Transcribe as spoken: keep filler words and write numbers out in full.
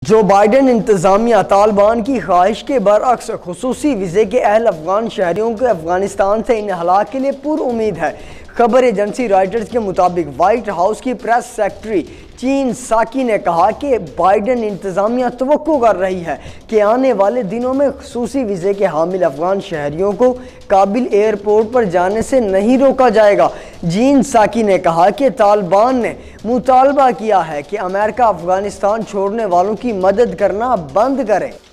जो बाइडन इंतजामिया तालिबान की ख्वाहिश के बरअक्स खुसूसी वीज़े के अहल अफगान शहरियों को अफगानिस्तान से इनहला के लिए पुरुम्मीद है। खबर एजेंसी रॉयटर्स के मुताबिक व्हाइट हाउस की प्रेस सेक्रेटरी चीन साकी ने कहा कि बाइडन इंतजामिया तवक्को कर रही है कि आने वाले दिनों में खुसूसी वीज़े के हामिल अफगान शहरियों को काबिल एयरपोर्ट पर जाने से नहीं रोका जाएगा। जीन साकी ने कहा कि तालिबान ने मुतालबा किया है कि अमेरिका अफगानिस्तान छोड़ने वालों की मदद करना बंद करे।